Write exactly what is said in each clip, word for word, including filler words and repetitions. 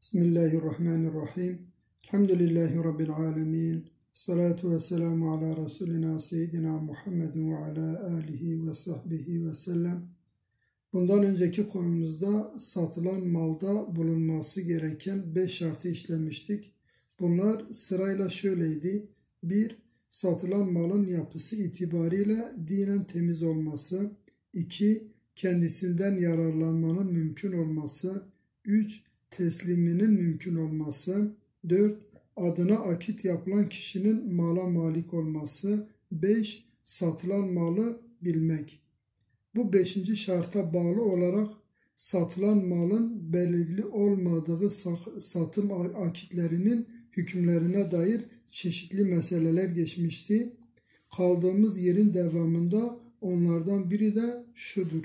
Bismillahirrahmanirrahim. Elhamdülillahi Rabbil alemin. Salatu ve selamu ala Resulina Seyyidina Muhammedin ve ala alihi ve sahbihi ve sellem. Bundan önceki konumuzda satılan malda bulunması gereken beş şartı işlemiştik. Bunlar sırayla şöyleydi. bir Satılan malın yapısı itibariyle dinen temiz olması. iki Kendisinden yararlanmanın mümkün olması. üç Tesliminin mümkün olması. dört Adına akit yapılan kişinin mala malik olması. beş Satılan malı bilmek. Bu beşinci şarta bağlı olarak satılan malın belirli olmadığı satım akitlerinin hükümlerine dair çeşitli meseleler geçmişti. Kaldığımız yerin devamında onlardan biri de şudur.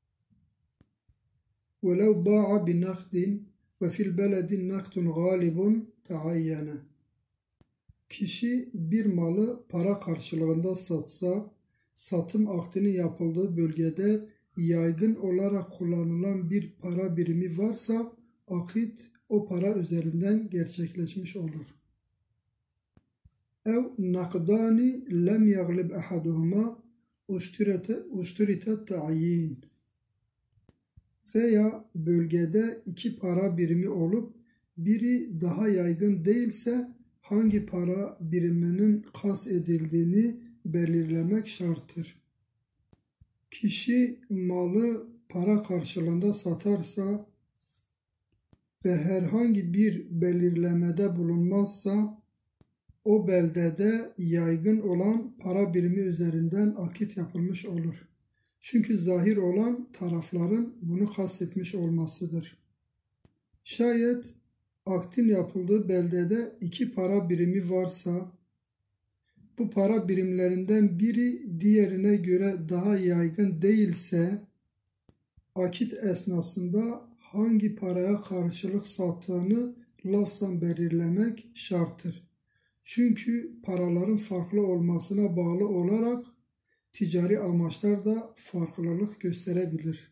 وَلَوْ بَاعَ بِنَقْدٍ وَفِي الْبَلَدِ نَقْدٌ غَالِبٌ تَعَيَّنَ Kişi bir malı para karşılığında satsa, satım akdinin yapıldığı bölgede yaygın olarak kullanılan bir para birimi varsa, akit o para üzerinden gerçekleşmiş olur. اَوْ نَقْدَانِ لَمْ يَغْلِبْ أَحَدُهُمَا اُشْتُرِتَ التَّعْيِينَ Veya bölgede iki para birimi olup biri daha yaygın değilse hangi para biriminin kast edildiğini belirlemek şarttır. Kişi malı para karşılığında satarsa ve herhangi bir belirlemede bulunmazsa o beldede yaygın olan para birimi üzerinden akit yapılmış olur. Çünkü zahir olan tarafların bunu kastetmiş olmasıdır. Şayet akdin yapıldığı beldede iki para birimi varsa, bu para birimlerinden biri diğerine göre daha yaygın değilse, akit esnasında hangi paraya karşılık sattığını lafzan belirlemek şarttır. Çünkü paraların farklı olmasına bağlı olarak ticari amaçlar da farklılık gösterebilir.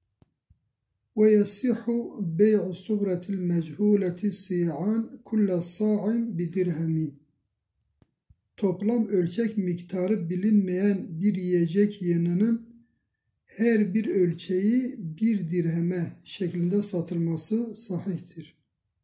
وَيَسِّحُ بَيْعُ الصُّبْرَةِ الْمَجْهُولَةِ السِّيعَانِ كُلَّ صَاعٍ بِدِرْهَمٍ Toplam ölçek miktarı bilinmeyen bir yiyecek yığınının her bir ölçeği bir dirheme şeklinde satılması sahihtir.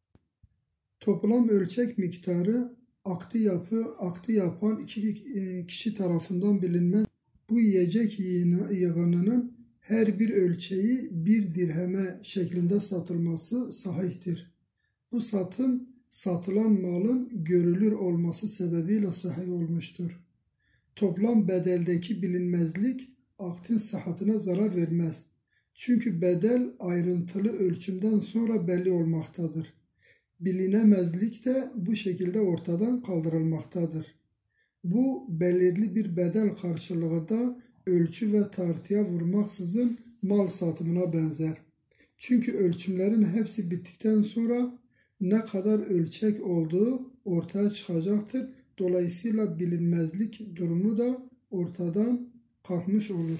Toplam ölçek miktarı akdi yapı, akdi yapan iki kişi tarafından bilinmez. Bu yiyecek yığınının her bir ölçeği bir dirheme şeklinde satılması sahihtir. Bu satım satılan malın görülür olması sebebiyle sahih olmuştur. Toplam bedeldeki bilinmezlik akdin sıhhatine zarar vermez. Çünkü bedel ayrıntılı ölçümden sonra belli olmaktadır. Bilinemezlik de bu şekilde ortadan kaldırılmaktadır. Bu belirli bir bedel karşılığında ölçü ve tartıya vurmaksızın mal satımına benzer. Çünkü ölçümlerin hepsi bittikten sonra ne kadar ölçek olduğu ortaya çıkacaktır. Dolayısıyla bilinmezlik durumu da ortadan kalkmış olur.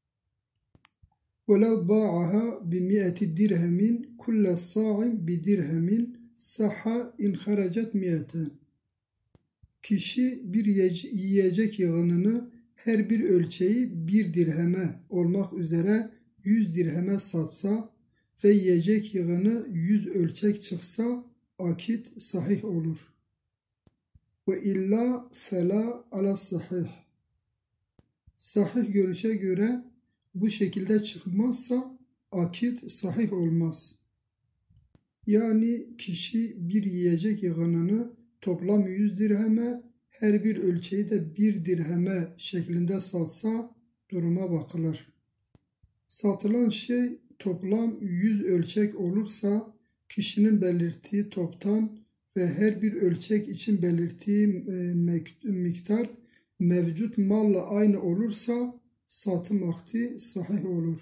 وَلَوْ بَاعَهَا بِمِئَةِ دِرْهَمٍ كُلَّ صَاعٍ بِدِرْهَمٍ Saha in haracet miyeten. Kişi bir yiyecek yığınını her bir ölçeği bir dirheme olmak üzere yüz dirheme satsa ve yiyecek yığını yüz ölçek çıksa akit sahih olur. Ve illa fela ala sahih. Sahih görüşe göre bu şekilde çıkmazsa akit sahih olmaz. Yani kişi bir yiyecek yığınını toplam yüz dirheme, her bir ölçeği de bir dirheme şeklinde satsa duruma bakılır. Satılan şey toplam yüz ölçek olursa kişinin belirttiği toptan ve her bir ölçek için belirttiği miktar mevcut malla aynı olursa satım akdi sahih olur.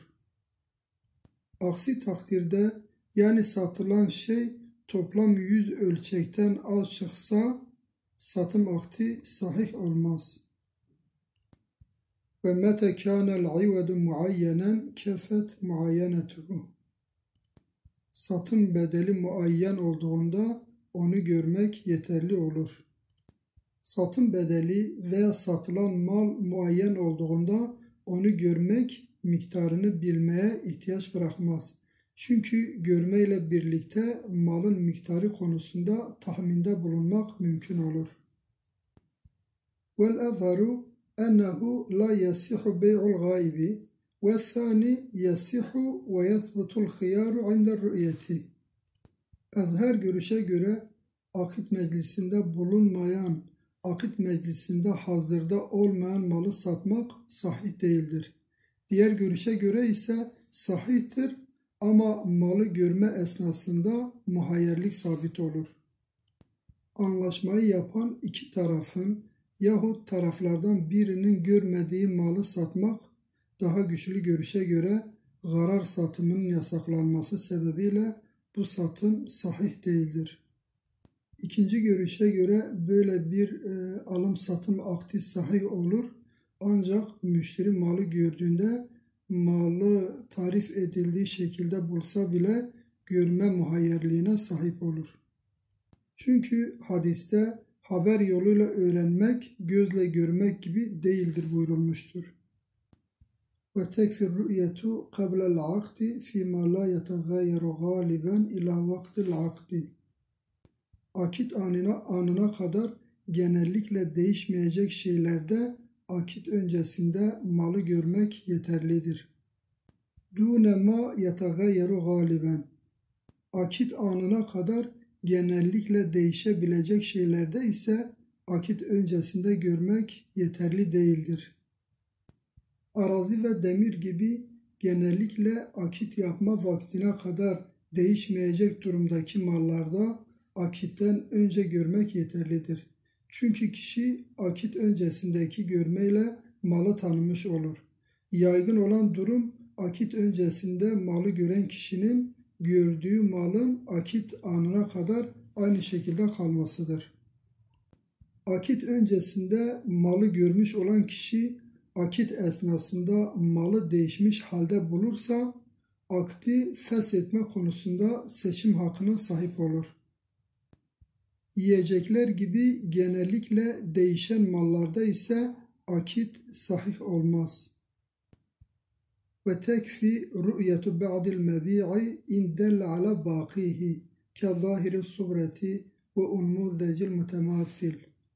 Aksi takdirde yani satılan şey toplam yüz ölçekten az çıksa satım akdi sahih olmaz. Ve mete kânel ivvedu muayyenen kefet muayyenetuhu satın bedeli muayyen olduğunda onu görmek yeterli olur. Satın bedeli veya satılan mal muayyen olduğunda onu görmek miktarını bilmeye ihtiyaç bırakmaz. Çünkü görmeyle birlikte malın miktarı konusunda tahminde bulunmak mümkün olur. وَالْأَظْهَرُ أَنَّهُ لَا يَصِحُ بَيْعُ الْغَائِبِ وَالثَّانِي يَصِحُ وَيَثْبُتُ الْخِيَارُ عِنْدَ الرُّؤْيَةِ. Azhar görüşe göre akit meclisinde bulunmayan, akit meclisinde hazırda olmayan malı satmak sahih değildir. Diğer görüşe göre ise sahihtir ama malı görme esnasında muhayyerlik sabit olur. Anlaşmayı yapan iki tarafın yahut taraflardan birinin görmediği malı satmak daha güçlü görüşe göre garar satımının yasaklanması sebebiyle bu satım sahih değildir. İkinci görüşe göre böyle bir e, alım-satım akdi sahih olur. Ancak müşteri malı gördüğünde malı tarif edildiği şekilde bulsa bile görme muhayyerliğine sahip olur. Çünkü hadiste haber yoluyla öğrenmek gözle görmek gibi değildir buyurulmuştur. وَتَكْفِي الرُّؤْيَةُ قَبْلَ الْعَقْدِ فِي مَا لَا يَتَغَيَّرُ غَالِبًا إِلَى وَقْتِ الْعَقْدِ. Akit anına, anına kadar genellikle değişmeyecek şeylerde akit öncesinde malı görmek yeterlidir. دُونَ مَا يَتَغَيَّرُ غَالِبًا. Akit anına kadar genellikle değişebilecek şeylerde ise akit öncesinde görmek yeterli değildir. Arazi ve demir gibi genellikle akit yapma vaktine kadar değişmeyecek durumdaki mallarda akitten önce görmek yeterlidir. Çünkü kişi akit öncesindeki görmeyle malı tanımış olur. Yaygın olan durum akit öncesinde malı gören kişinin gördüğü malın akit anına kadar aynı şekilde kalmasıdır. Akit öncesinde malı görmüş olan kişi akit esnasında malı değişmiş halde bulursa akdi feshetme konusunda seçim hakkına sahip olur. Yiyecekler gibi genellikle değişen mallarda ise akit sahih olmaz. وَتَكْفِي رُؤْيَةُ بَعْدِ الْمَبِيعِ اِنْ دَلَّ عَلَى بَاقِيهِ كَظَاهِرِ الصُّبْرَةِ وَاُنْمُذَّجِ الْمُتَمَاثِلِ.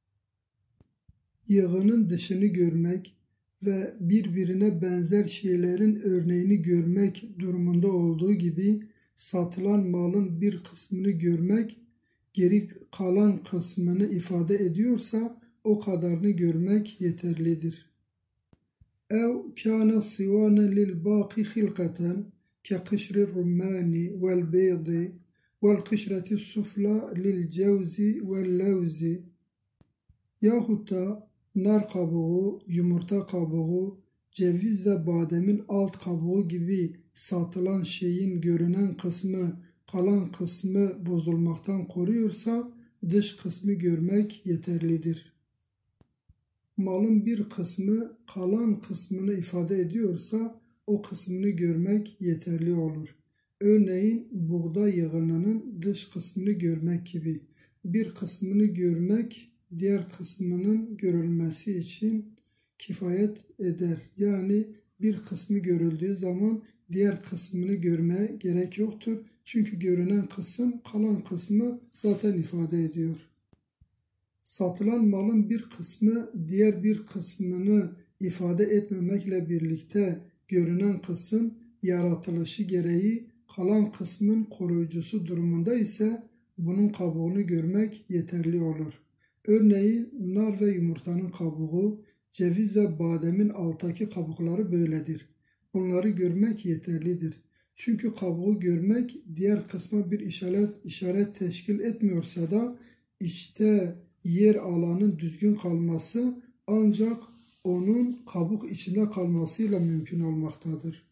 Yığının dışını görmek ve birbirine benzer şeylerin örneğini görmek durumunda olduğu gibi satılan malın bir kısmını görmek, geri kalan kısmını ifade ediyorsa o kadarını görmek yeterlidir. اَوْ كَانَ صِوَانًا لِلْبَاقِ خِلْقَةً كَقِشْرِ الرُّمَّانِ وَالْبَيْضِ وَالْقِشْرَةِ السُّفْلَى لِلْجَوْزِ وَاللَّوْزِ. Yahut da nar kabuğu, yumurta kabuğu, ceviz ve bademin alt kabuğu gibi satılan şeyin görünen kısmı, kalan kısmı bozulmaktan koruyorsa dış kısmı görmek yeterlidir. Malın bir kısmı kalan kısmını ifade ediyorsa o kısmını görmek yeterli olur. Örneğin buğday yığınının dış kısmını görmek gibi. Bir kısmını görmek diğer kısmının görülmesi için kifayet eder. Yani bir kısmı görüldüğü zaman diğer kısmını görmeye gerek yoktur. Çünkü görünen kısım kalan kısmı zaten ifade ediyor. Satılan malın bir kısmı diğer bir kısmını ifade etmemekle birlikte görünen kısım yaratılışı gereği kalan kısmın koruyucusu durumunda ise bunun kabuğunu görmek yeterli olur. Örneğin nar ve yumurtanın kabuğu, ceviz ve bademin alttaki kabukları böyledir. Bunları görmek yeterlidir. Çünkü kabuğu görmek diğer kısma bir işaret, işaret teşkil etmiyorsa da işte yer alanın düzgün kalması ancak onun kabuk içinde kalmasıyla mümkün olmaktadır.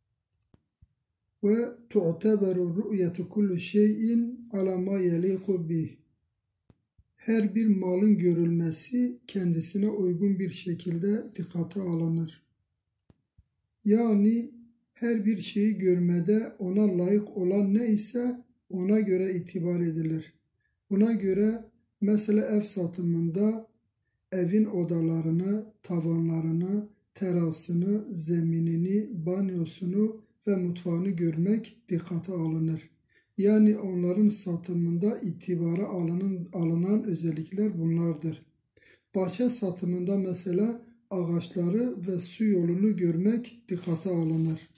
Ve tu'teberu ru'yetu kullu şeyin ala ma yeliku bih. Her bir malın görülmesi kendisine uygun bir şekilde dikkate alınır. Yani her bir şeyi görmede ona layık olan neyse ona göre itibar edilir. Buna göre mesela ev satımında evin odalarını, tavanlarını, terasını, zeminini, banyosunu ve mutfağını görmek dikkate alınır. Yani onların satımında itibara alınan, alınan özellikler bunlardır. Bahçe satımında mesela ağaçları ve su yolunu görmek dikkate alınır.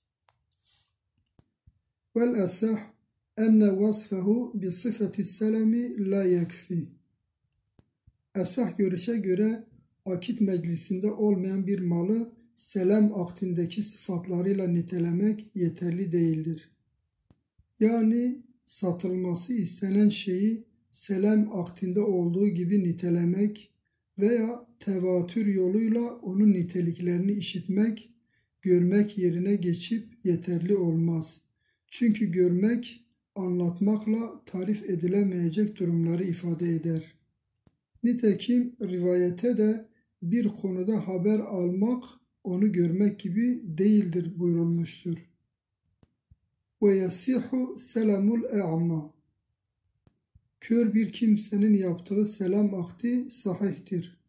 Vel esah enne vasfehu bi sıfati selemi la yekfi. Esah görüşe göre akit meclisinde olmayan bir malı selam akdindeki sıfatlarıyla nitelemek yeterli değildir. Yani satılması istenen şeyi selam akdinde olduğu gibi nitelemek veya tevatür yoluyla onun niteliklerini işitmek, görmek yerine geçip yeterli olmaz. Çünkü görmek, anlatmakla tarif edilemeyecek durumları ifade eder. Nitekim rivayete de bir konuda haber almak, onu görmek gibi değildir buyurulmuştur. وَيَسِحُ سَلَمُ الْاَعْمَى. Kör bir kimsenin yaptığı selam akdi sahihtir.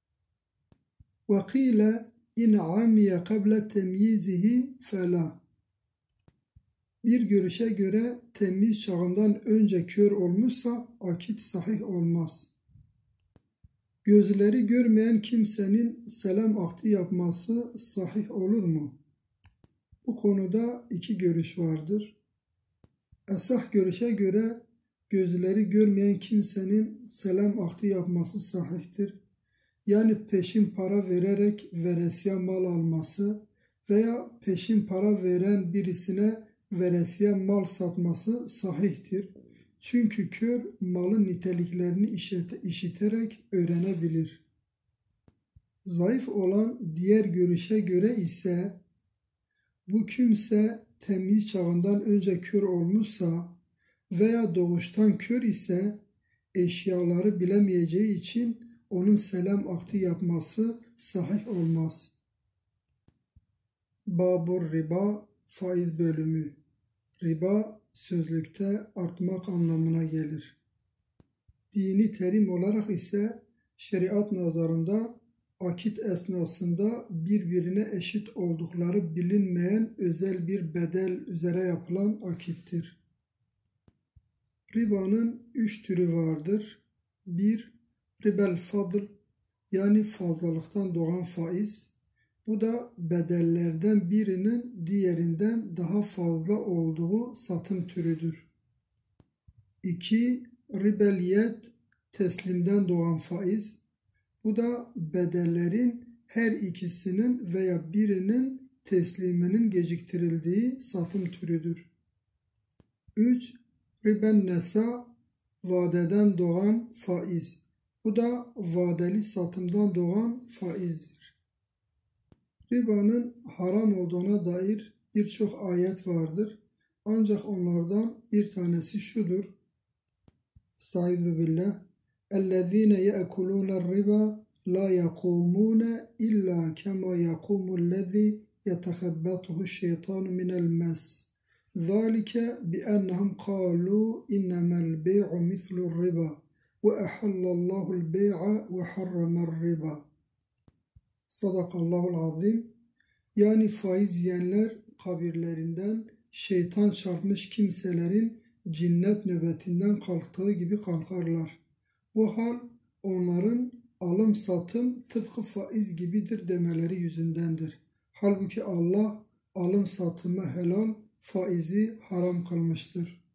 وَقِيلَ اِنْ عَمِيَ قَبْلَ تَمْيِيزِهِ فَلَا. Bir görüşe göre temyiz çağından önce kör olmuşsa akit sahih olmaz. Gözleri görmeyen kimsenin selam akdi yapması sahih olur mu? Bu konuda iki görüş vardır. Esah görüşe göre gözleri görmeyen kimsenin selam akdi yapması sahihtir. Yani peşin para vererek veresiye mal alması veya peşin para veren birisine veresiye mal satması sahihtir. Çünkü kör malın niteliklerini işiterek öğrenebilir. Zayıf olan diğer görüşe göre ise bu kimse temyiz çağından önce kör olmuşsa veya doğuştan kör ise eşyaları bilemeyeceği için onun selam akdi yapması sahih olmaz. Babur riba faiz bölümü. Riba sözlükte artmak anlamına gelir. Dini terim olarak ise şeriat nazarında akit esnasında birbirine eşit oldukları bilinmeyen özel bir bedel üzere yapılan akittir. Ribanın üç türü vardır. bir Ribel fadl, yani fazlalıktan doğan faiz. Bu da bedellerden birinin diğerinden daha fazla olduğu satım türüdür. iki Ribeliyet, teslimden doğan faiz. Bu da bedellerin her ikisinin veya birinin tesliminin geciktirildiği satım türüdür. üç Riben nesa, vadeden doğan faiz. Bu da vadeli satımdan doğan faizdir. Ribanın haram olduğuna dair birçok ayet vardır. Ancak onlardan bir tanesi şudur. Estaizu billah. اَلَّذ۪ينَ يَأْكُلُونَ الرِّبَا لَا يَقُومُونَ إِلَّا كَمَا يَقُومُ الَّذ۪ي يَتَخَبَّطُهُ الشَّيْطَانُ مِنَ الْمَسِّ ذَٰلِكَ بِأَنَّهُمْ قَالُوا إِنَّمَا الْبَيْعُ مِثْلُ الرِّبَا وَأَحَلَّ اللّٰهُ الْبَيْعَ وَحَرَّمَ الرِّبَا. Sadakallahul azim. Yani faiz yiyenler kabirlerinden şeytan çarpmış kimselerin cinnet nöbetinden kalktığı gibi kalkarlar. Bu hal onların alım satım tıpkı faiz gibidir demeleri yüzündendir. Halbuki Allah alım satımı helal, faizi haram kılmıştır.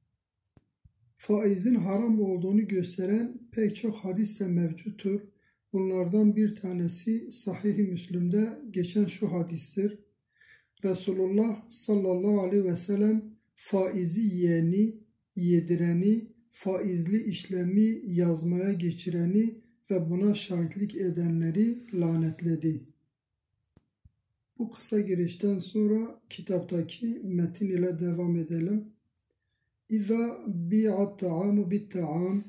Faizin haram olduğunu gösteren pek çok hadis de mevcuttur. Bunlardan bir tanesi Sahih-i Müslim'de geçen şu hadistir. Resulullah sallallahu aleyhi ve sellem faizi yiyeni, yedireni, faizli işlemi yazmaya geçireni ve buna şahitlik edenleri lanetledi. Bu kısa girişten sonra kitaptaki metin ile devam edelim. İza bi'at ta'amu bit ta'am.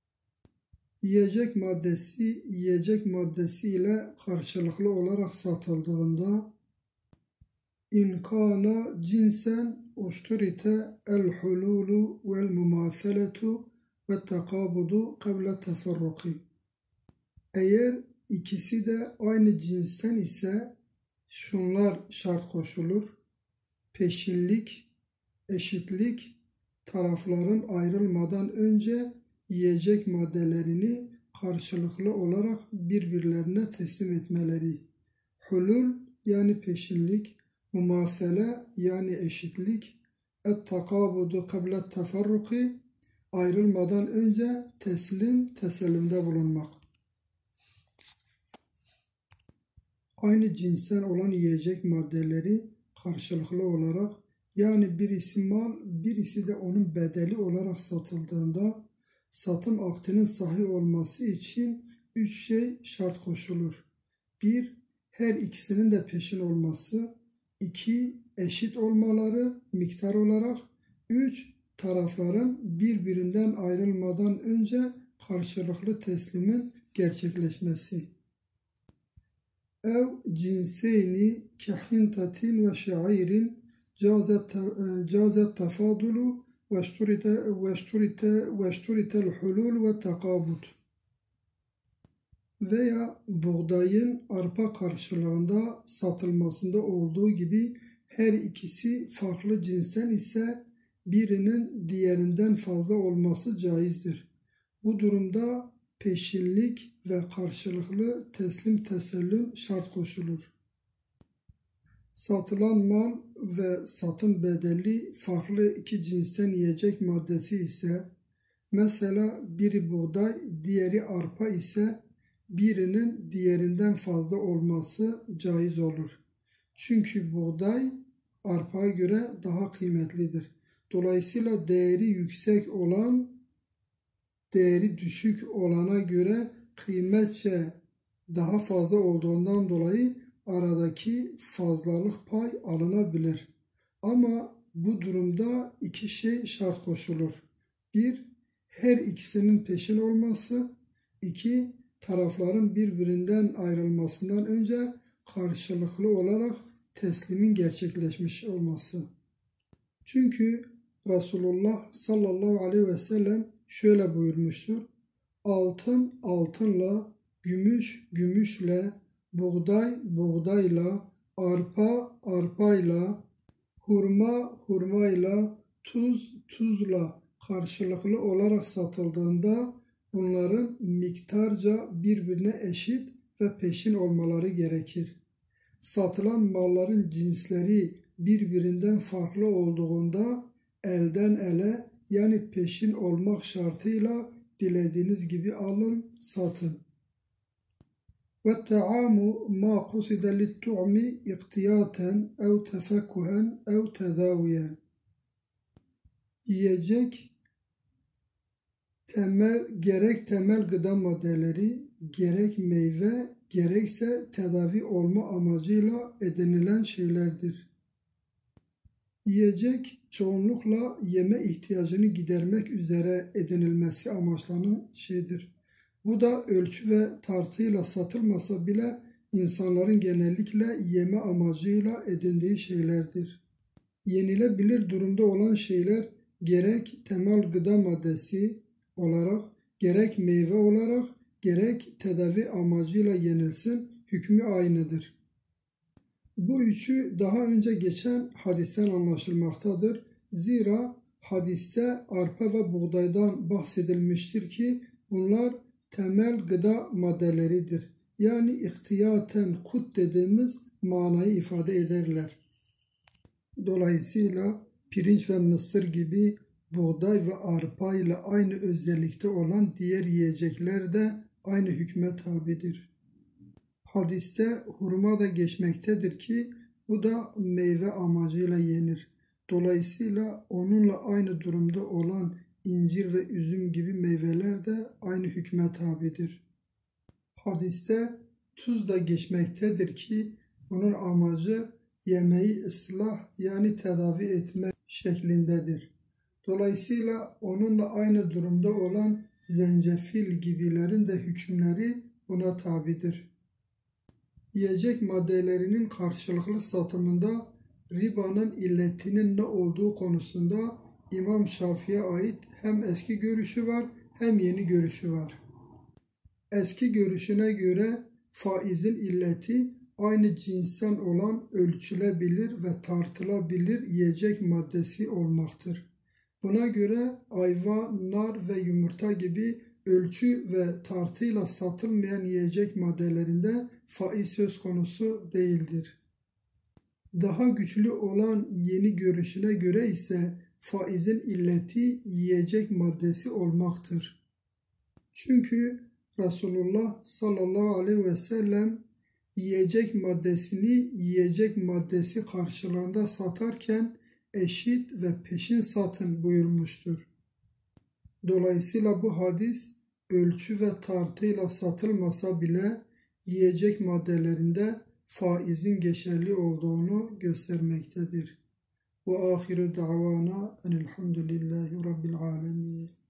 Yiyecek maddesi, yiyecek maddesi ile karşılıklı olarak satıldığında İn kana cinsen uşturite el hululu vel mumâtheletu ve tekabudu kavle teferruki. Eğer ikisi de aynı cinsten ise şunlar şart koşulur: peşinlik, eşitlik, tarafların ayrılmadan önce yiyecek maddelerini karşılıklı olarak birbirlerine teslim etmeleri. Hulul yani peşinlik, mumâthele yani eşitlik, et-takabudu kable teferruki ayrılmadan önce teslim, tesellimde bulunmak. Aynı cinsten olan yiyecek maddeleri karşılıklı olarak, yani birisi mal, birisi de onun bedeli olarak satıldığında satım akdinin sahih olması için üç şey şart koşulur. bir Her ikisinin de peşin olması. iki Eşit olmaları miktar olarak. üç Tarafların birbirinden ayrılmadan önce karşılıklı teslimin gerçekleşmesi. Ev cinseyni kehintatin ve şairin cazet tafadulu ve şturitel hulul ve tekabut. Veya buğdayın arpa karşılığında satılmasında olduğu gibi her ikisi farklı cinsten ise birinin diğerinden fazla olması caizdir. Bu durumda peşinlik ve karşılıklı teslim tesellüm şart koşulur. Satılan mal ve satım bedeli farklı iki cinsten yiyecek maddesi ise, mesela biri buğday, diğeri arpa ise birinin diğerinden fazla olması caiz olur. Çünkü buğday arpaya göre daha kıymetlidir. Dolayısıyla değeri yüksek olan, değeri düşük olana göre kıymetçe daha fazla olduğundan dolayı aradaki fazlalık pay alınabilir. Ama bu durumda iki şey şart koşulur. bir Her ikisinin peşin olması. iki Tarafların birbirinden ayrılmasından önce karşılıklı olarak teslimin gerçekleşmiş olması. Çünkü Resulullah sallallahu aleyhi ve sellem şöyle buyurmuştur: altın altınla, gümüş gümüşle, buğday buğdayla, arpa arpayla, hurma hurmayla, tuz tuzla karşılıklı olarak satıldığında bunların miktarca birbirine eşit ve peşin olmaları gerekir. Satılan malların cinsleri birbirinden farklı olduğunda elden ele, yani peşin olmak şartıyla dilediğiniz gibi alın, satın. وَالتَّعَامُ مَا قُصِدَ لِلْتُعْمِ اِقْتِيَاتًا اَوْ تَفَكُّهًا اَوْ تَدَاوِيًا. Yiyecek temel, gerek temel gıda maddeleri, gerek meyve, gerekse tedavi olma amacıyla edinilen şeylerdir. Yiyecek çoğunlukla yeme ihtiyacını gidermek üzere edinilmesi amaçlanan şeydir. Bu da ölçü ve tartıyla satılmasa bile insanların genellikle yeme amacıyla edindiği şeylerdir. Yenilebilir durumda olan şeyler gerek temel gıda maddesi olarak, gerek meyve olarak, gerek tedavi amacıyla yenilsin, hükmü aynıdır. Bu üçü daha önce geçen hadisten anlaşılmaktadır. Zira hadiste arpa ve buğdaydan bahsedilmiştir ki bunlar temel gıda maddeleridir. Yani ihtiyaten kut dediğimiz manayı ifade ederler. Dolayısıyla pirinç ve mısır gibi buğday ve arpa ile aynı özellikte olan diğer yiyecekler de aynı hükme tabidir. Hadiste hurma da geçmektedir ki bu da meyve amacıyla yenir. Dolayısıyla onunla aynı durumda olan incir ve üzüm gibi meyveler de aynı hükme tabidir. Hadiste tuz da geçmektedir ki bunun amacı yemeği ıslah, yani tedavi etme şeklindedir. Dolayısıyla onunla aynı durumda olan zencefil gibilerin de hükümleri buna tabidir. Yiyecek maddelerinin karşılıklı satımında ribanın illetinin ne olduğu konusunda İmam Şafii'ye ait hem eski görüşü var hem yeni görüşü var. Eski görüşüne göre faizin illeti aynı cinsten olan ölçülebilir ve tartılabilir yiyecek maddesi olmaktır. Buna göre ayva, nar ve yumurta gibi ölçü ve tartıyla satılmayan yiyecek maddelerinde faiz söz konusu değildir. Daha güçlü olan yeni görüşüne göre ise faizin illeti yiyecek maddesi olmaktır. Çünkü Resulullah sallallahu aleyhi ve sellem yiyecek maddesini yiyecek maddesi karşılığında satarken eşit ve peşin satın buyurmuştur. Dolayısıyla bu hadis ölçü ve tartıyla satılmasa bile yiyecek maddelerinde faizin geçerli olduğunu göstermektedir. Ve ahiru davana enelhamdülillahi rabbil alemin.